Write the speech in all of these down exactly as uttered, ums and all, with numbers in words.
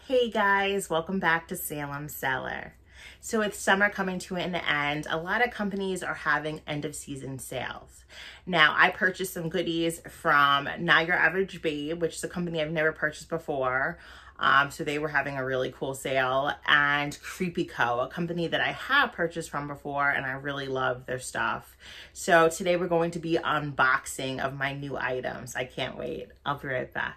Hey guys, welcome back to Salem, Cellar. So with summer coming to an end, a lot of companies are having end of season sales. Now, I purchased some goodies from Not Your Average Babe, which is a company I've never purchased before. Um, so they were having a really cool sale, and Creepy Co, a company that I have purchased from before and I really love their stuff. So today we're going to be unboxing of my new items. I can't wait. I'll be right back.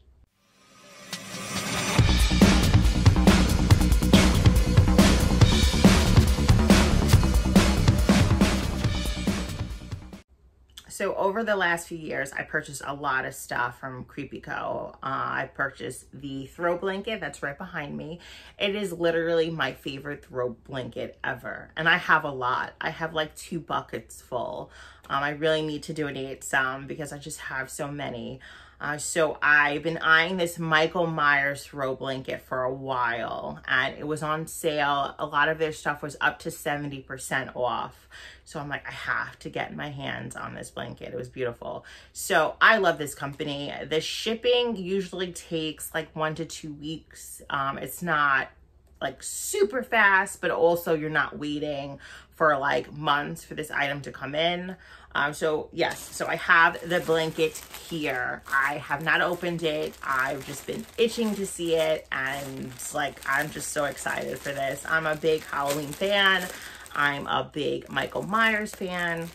So over the last few years, I purchased a lot of stuff from Creepy Co. Uh, I purchased the throw blanket that's right behind me. It is literally my favorite throw blanket ever. And I have a lot. I have like two buckets full. Um, I really need to donate some because I just have so many. Uh, so I've been eyeing this Michael Myers throw blanket for a while, and it was on sale. A lot of their stuff was up to seventy percent off. So I'm like, I have to get my hands on this blanket. It was beautiful. So I love this company. The shipping usually takes like one to two weeks. Um, it's not like super fast, but also you're not waiting for like months for this item to come in. Um, so yes, so I have the blanket here. I have not opened it. I've just been itching to see it, and like, I'm just so excited for this. I'm a big Halloween fan. I'm a big Michael Myers fan.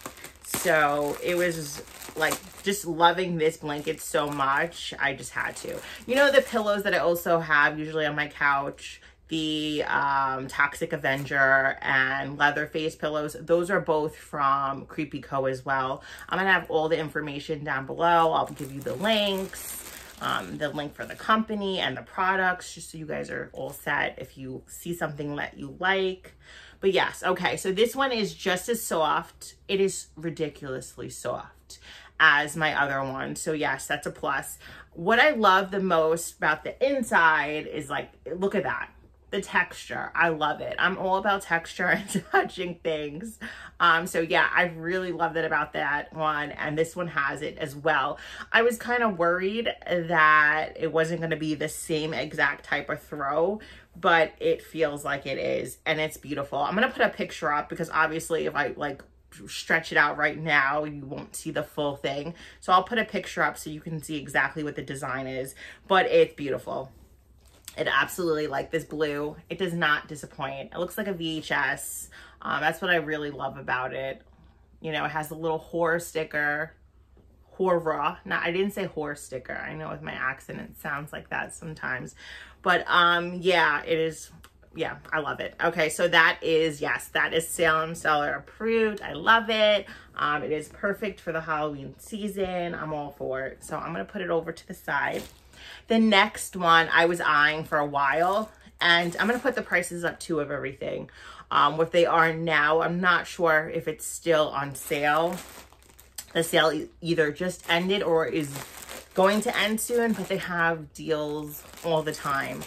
So it was like just loving this blanket so much. I just had to. You know, the pillows that I also have usually on my couch, the um, Toxic Avenger and Leatherface pillows, those are both from Creepy Co as well. I'm gonna have all the information down below. I'll give you the links, um, the link for the company and the products, just so you guys are all set if you see something that you like. But yes, okay, so this one is just as soft. It is ridiculously soft as my other one. So yes, that's a plus. What I love the most about the inside is like, look at that. The texture, I love it. I'm all about texture and touching things. Um, so yeah, I really loved it about that one, and this one has it as well. I was kind of worried that it wasn't gonna be the same exact type of throw, but it feels like it is, and it's beautiful. I'm gonna put a picture up because obviously if I like stretch it out right now, you won't see the full thing. So I'll put a picture up so you can see exactly what the design is, but it's beautiful. It absolutely, like this blue, it does not disappoint. It looks like a V H S. Um, that's what I really love about it. You know, it has a little horror sticker. Horror. Now, I didn't say horror sticker. I know with my accent it sounds like that sometimes. But um, yeah, it is, yeah, I love it. Okay, so that is, yes, that is Salem Cellar approved. I love it. Um, it is perfect for the Halloween season. I'm all for it. So I'm going to put it over to the side. The next one I was eyeing for a while, and I'm going to put the prices up too of everything. Um, what they are now, I'm not sure if it's still on sale. The sale e either just ended or is going to end soon, but they have deals all the time.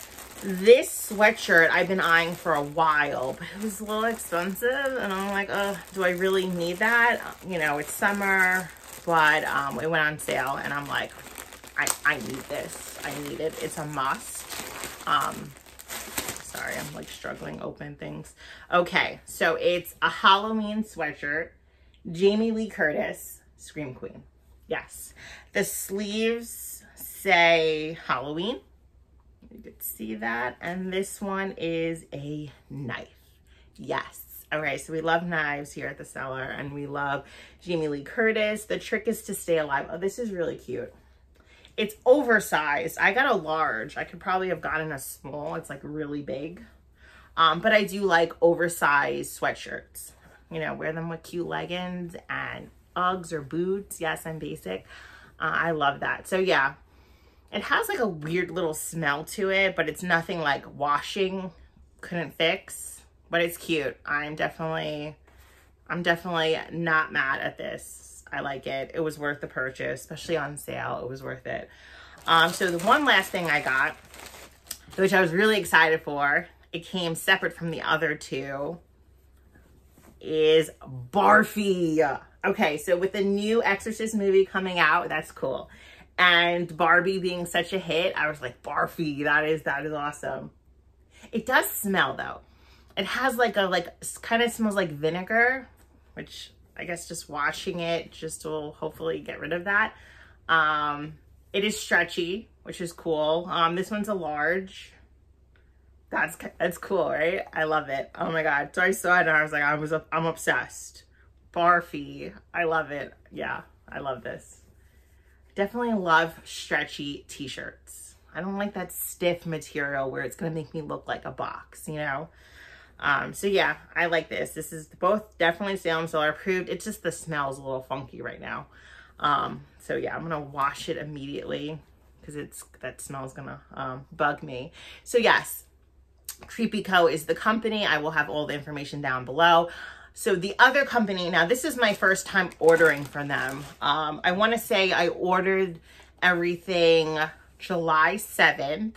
This sweatshirt I've been eyeing for a while, but it was a little expensive, and I'm like, oh, do I really need that? You know, it's summer, but um, it went on sale, and I'm like, I, I need this. I need it. It's a must. Um, sorry, I'm like struggling to open things. Okay, so it's a Halloween sweatshirt. Jamie Lee Curtis, Scream Queen. Yes. The sleeves say Halloween. You could see that. And this one is a knife. Yes. Okay, so we love knives here at the Cellar, and we love Jamie Lee Curtis. The trick is to stay alive. Oh, this is really cute. It's oversized. I got a large. I could probably have gotten a small. It's like really big. Um, but I do like oversized sweatshirts. You know, wear them with cute leggings and Uggs or boots. Yes, I'm basic. Uh, I love that. So yeah, it has like a weird little smell to it, but it's nothing like washing couldn't fix, but it's cute. I'm definitely, I'm definitely not mad at this. I like it. It was worth the purchase, especially on sale. It was worth it. Um, so the one last thing I got, which I was really excited for, it came separate from the other two, is Barfy. Okay, so with the new Exorcist movie coming out, that's cool. And Barbie being such a hit, I was like, barfy, that is, that is awesome. It does smell though. It has like a, like, kind of smells like vinegar, which I guess just washing it just will hopefully get rid of that. Um, it is stretchy, which is cool. Um, this one's a large. That's, that's cool, right? I love it. Oh my God. So I saw it and I was like, I was, I'm obsessed. Barfy. I love it. Yeah, I love this. Definitely love stretchy t-shirts. I don't like that stiff material where it's going to make me look like a box, you know? Um, so yeah, I like this. This is both definitely Salem Cellar approved. It's just the smell's a little funky right now. Um, so yeah, I'm going to wash it immediately because it's, that smell's going to, um, bug me. So yes, Creepy Co is the company. I will have all the information down below. So the other company, now this is my first time ordering from them. Um, I want to say I ordered everything July seventh,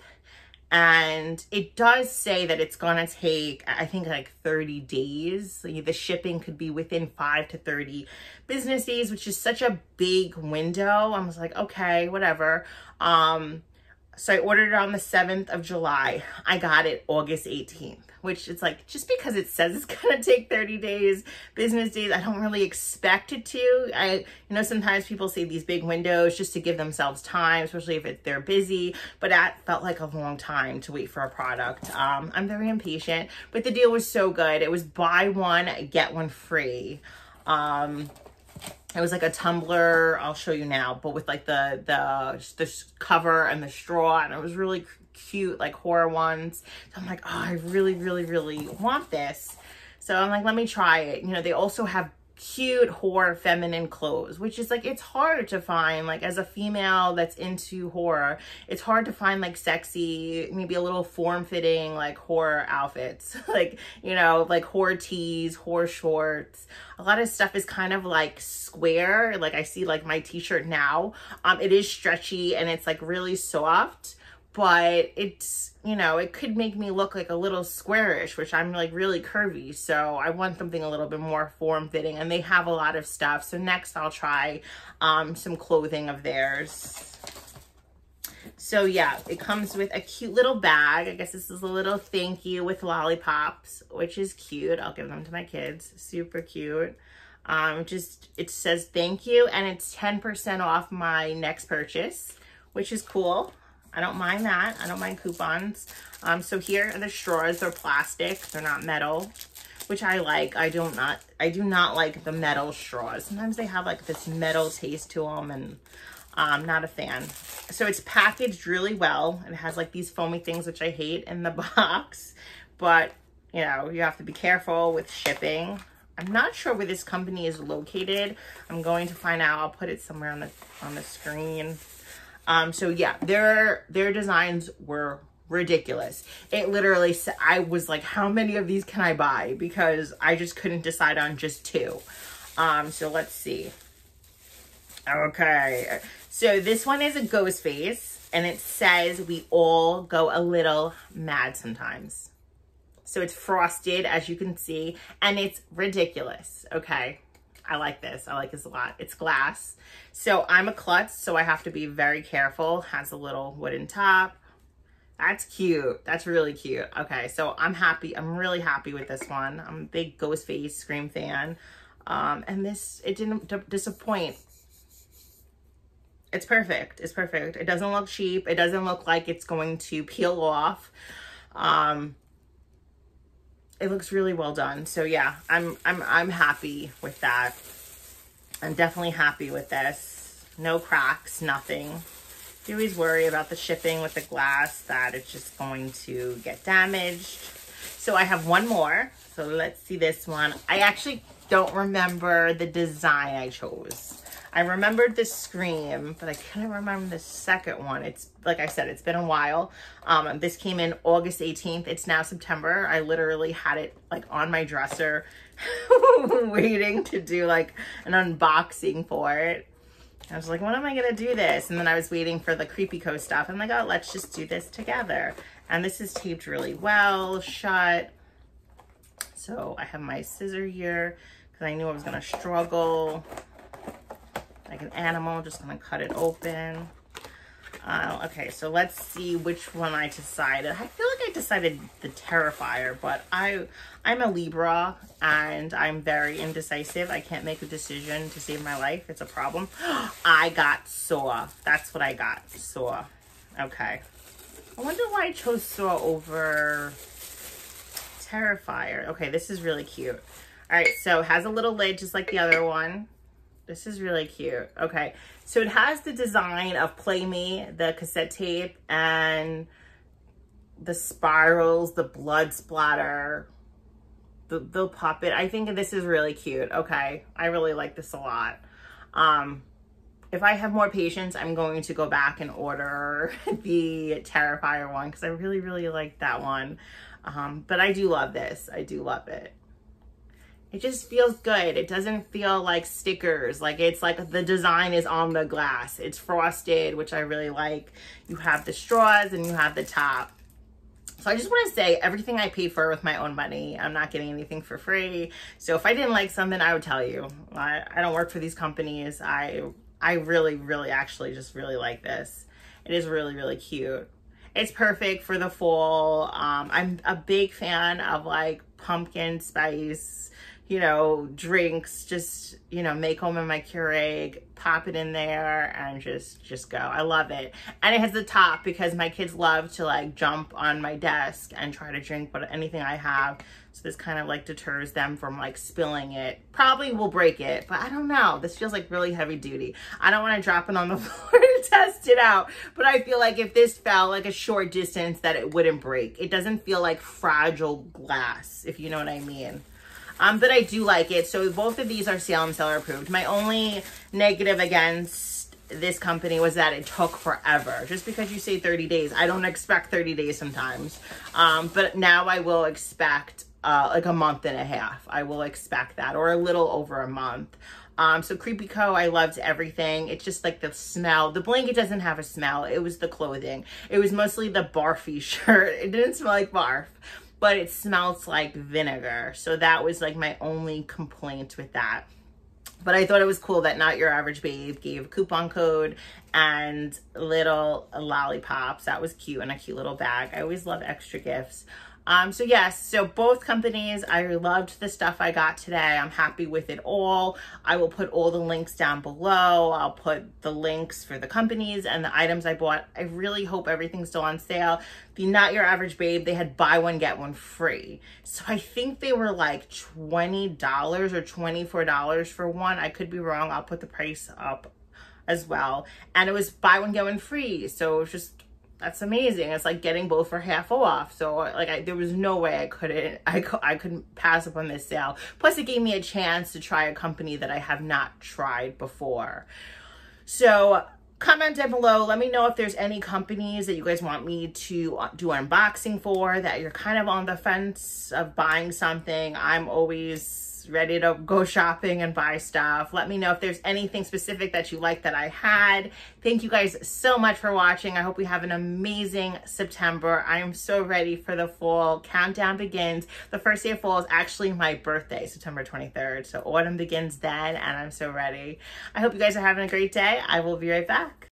and it does say that it's going to take, I think, like thirty days. The shipping could be within five to thirty business days, which is such a big window. I was like, okay, whatever. Um, so I ordered it on the seventh of July. I got it August eighteenth. Which it's like, just because it says it's gonna take thirty days, business days, I don't really expect it to. I, you know, sometimes people say these big windows just to give themselves time, especially if it, they're busy, but that felt like a long time to wait for a product. Um, I'm very impatient, but the deal was so good. It was buy one, get one free. Um, it was like a tumbler, I'll show you now, but with like the, the, the cover and the straw, and it was really cute, like horror ones. So I'm like, oh, I really, really, really want this. So I'm like, let me try it. You know, they also have cute horror feminine clothes, which is like, it's hard to find, like as a female that's into horror, it's hard to find like sexy, maybe a little form-fitting like horror outfits, like, you know, like horror tees, horror shorts. A lot of stuff is kind of like square. Like I see like my t-shirt now, um, it is stretchy and it's like really soft, but it's, you know, it could make me look like a little squarish, which I'm like really curvy. So I want something a little bit more form-fitting, and they have a lot of stuff. So next I'll try um, some clothing of theirs. So yeah, it comes with a cute little bag. I guess this is a little thank you with lollipops, which is cute. I'll give them to my kids. Super cute. Um, just, it says thank you, and it's ten percent off my next purchase, which is cool. I don't mind that. I don't mind coupons. Um, so here are the straws. They're plastic. They're not metal, which I like. I do not, I do not like the metal straws. Sometimes they have like this metal taste to them, and I'm not a fan. So it's packaged really well. It has like these foamy things, which I hate in the box, but you know, you have to be careful with shipping. I'm not sure where this company is located. I'm going to find out. I'll put it somewhere on the, on the screen. Um, so yeah, their, their designs were ridiculous. It literally, I was like, how many of these can I buy? Because I just couldn't decide on just two. Um, so let's see. Okay. So this one is a ghost face, and it says we all go a little mad sometimes. So it's frosted, as you can see, and it's ridiculous. Okay. I like this. I like this a lot. It's glass. So I'm a klutz, so I have to be very careful. Has a little wooden top. That's cute. That's really cute. Okay, so I'm happy. I'm really happy with this one. I'm a big Ghostface Scream fan. Um, and this, it didn't disappoint. It's perfect. It's perfect. It doesn't look cheap. It doesn't look like it's going to peel off. Um, It looks really well done. So yeah, I'm I'm I'm happy with that. I'm definitely happy with this. No cracks, nothing. You always worry about the shipping with the glass that it's just going to get damaged. So I have one more. So let's see this one. I actually don't remember the design I chose. I remembered the Scream, but I couldn't remember the second one. It's, like I said, it's been a while. Um, this came in August eighteenth. It's now September. I literally had it like on my dresser waiting to do like an unboxing for it. I was like, when am I going to do this? And then I was waiting for the Creepy Co stuff. I'm like, oh, let's just do this together. And this is taped really well, shut. So I have my scissor here because I knew I was going to struggle. Like an animal, just gonna cut it open. Uh, okay, so let's see which one I decided. I feel like I decided the Terrifier, but I, I'm a Libra and I'm very indecisive. I can't make a decision to save my life. It's a problem. I got Saw. That's what I got. Saw. Okay. I wonder why I chose Saw over Terrifier. Okay, this is really cute. All right, so it has a little lid just like the other one. This is really cute. Okay, so it has the design of Play Me, the cassette tape, and the spirals, the blood splatter, the, the puppet. I think this is really cute. Okay, I really like this a lot. Um, if I have more patience, I'm going to go back and order the Terrifier one because I really, really like that one. Um, but I do love this. I do love it. It just feels good. It doesn't feel like stickers. Like it's like the design is on the glass. It's frosted, which I really like. You have the straws and you have the top. So I just want to say everything I paid for with my own money. I'm not getting anything for free. So if I didn't like something, I would tell you. I, I don't work for these companies. I, I really, really actually just really like this. It is really, really cute. It's perfect for the fall. Um, I'm a big fan of like pumpkin spice, you know, drinks, just, you know, make home in my Keurig, pop it in there and just, just go. I love it. And it has the top because my kids love to like jump on my desk and try to drink what anything I have. So this kind of like deters them from like spilling it. Probably will break it, but I don't know. This feels like really heavy duty. I don't want to drop it on the floor to test it out, but I feel like if this fell like a short distance that it wouldn't break. It doesn't feel like fragile glass, if you know what I mean. Um, but I do like it. So both of these are Salem Cellar approved. My only negative against this company was that it took forever. Just because you say thirty days, I don't expect thirty days sometimes. Um, but now I will expect uh, like a month and a half. I will expect that, or a little over a month. Um, so Creepy Co, I loved everything. It's just like the smell. The blanket doesn't have a smell. It was the clothing. It was mostly the barfy shirt. It didn't smell like barf, but it smells like vinegar. So that was like my only complaint with that. But I thought it was cool that Not Your Average Babe gave a coupon code and little lollipops. That was cute, and a cute little bag. I always love extra gifts. Um, so yes, so both companies, I loved the stuff I got today. I'm happy with it all. I will put all the links down below. I'll put the links for the companies and the items I bought. I really hope everything's still on sale. The Not Your Average Babe, they had buy one, get one free. So I think they were like twenty dollars or twenty-four dollars for one. I could be wrong. I'll put the price up as well. And it was buy one, get one free. So it was just, that's amazing. It's like getting both for half off. So like I, there was no way I couldn't, I, I couldn't pass up on this sale. Plus it gave me a chance to try a company that I have not tried before. So comment down below. Let me know if there's any companies that you guys want me to do unboxing for, that you're kind of on the fence of buying something. I'm always ready to go shopping and buy stuff. Let me know if there's anything specific that you like that I had. Thank you guys so much for watching. I hope we have an amazing September. I am so ready for the fall. Countdown begins. The first day of fall is actually my birthday, September twenty-third. So autumn begins then, and I'm so ready. I hope you guys are having a great day. I will be right back.